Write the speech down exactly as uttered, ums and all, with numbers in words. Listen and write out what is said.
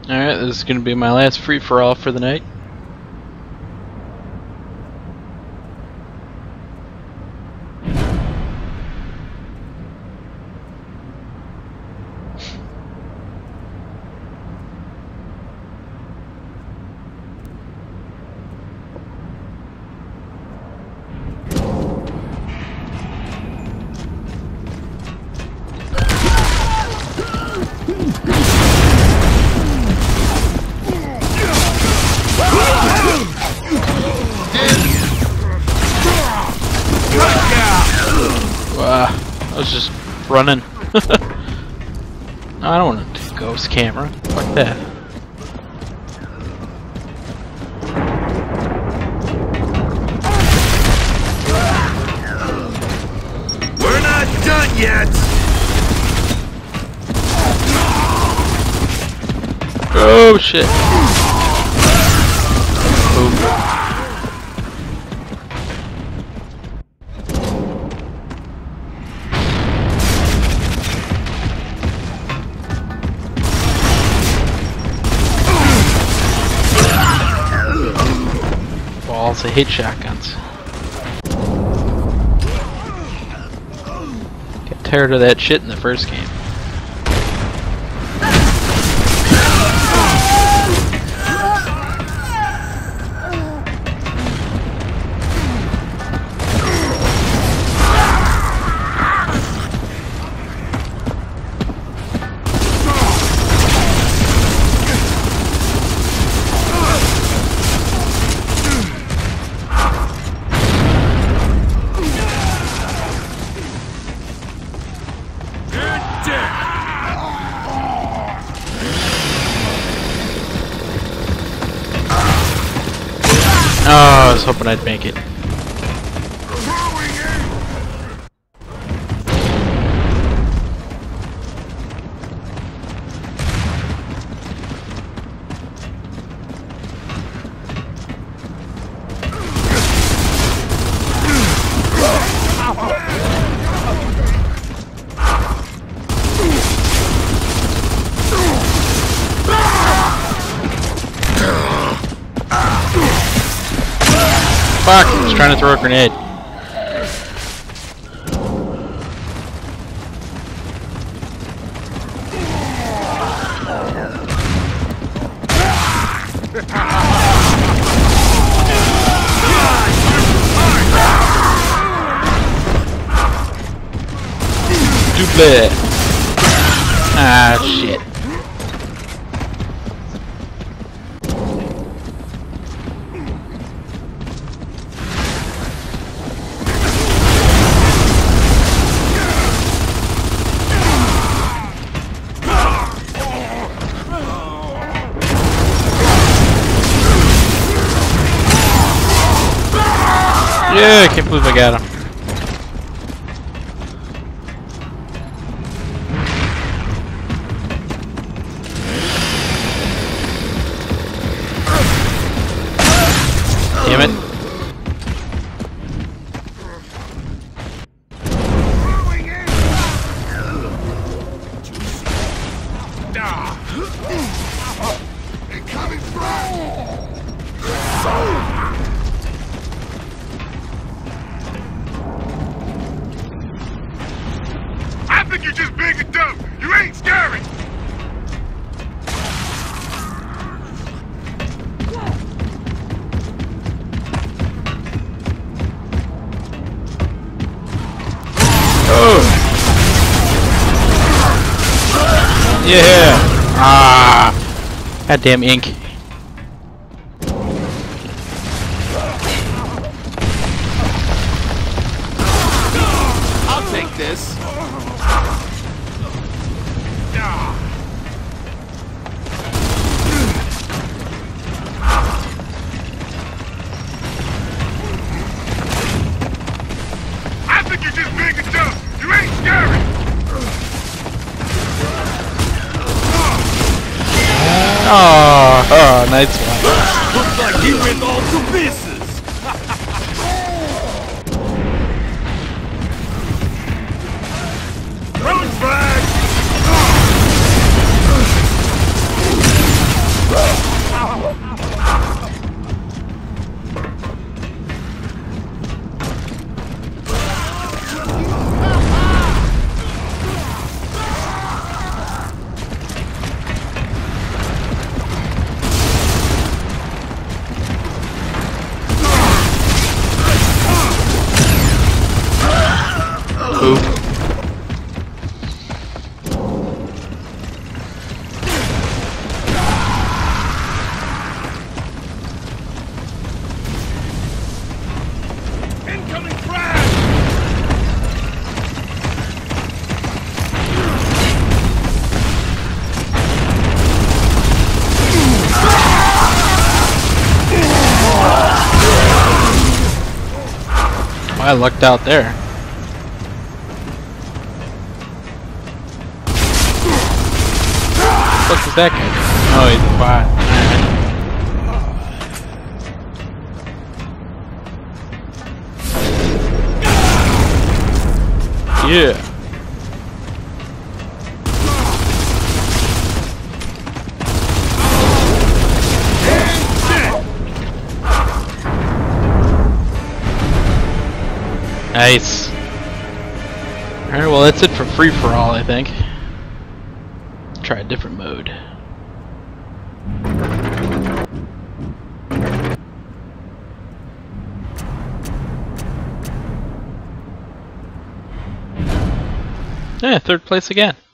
Alright, this is gonna be my last free-for-all for the night. Wow, I was just running. I don't want a ghost camera. Fuck that. We're not done yet. Oh shit. Boom. Balls, I hate shotguns. Got tired of that shit in the first game. Oh, I was hoping I'd make it. Fuck! I was trying to throw a grenade. Double. Ah, shit. Yeah, I can't believe I got him. Damn it. I think you're just big and dumb. You ain't scary. Oh. Yeah. Ah. Goddamn ink. I'll take this. I think you're just big and dumb. You ain't scary. Oh, oh, nice one. Looks like you went all to pieces. Throwing flag. Ooh. Incoming frag! I lucked out there. What is that guy? Oh, he's a bot. Yeah. Nice. Alright, well that's it for free for all, I think. Try a different mode. Yeah, third place again.